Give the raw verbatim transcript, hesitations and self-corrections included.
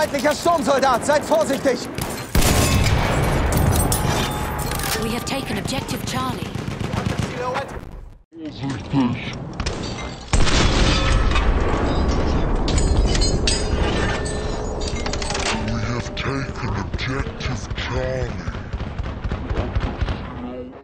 Feindlicher Sturmsoldat, seid vorsichtig! We have taken objective Charlie. Vorsichtig!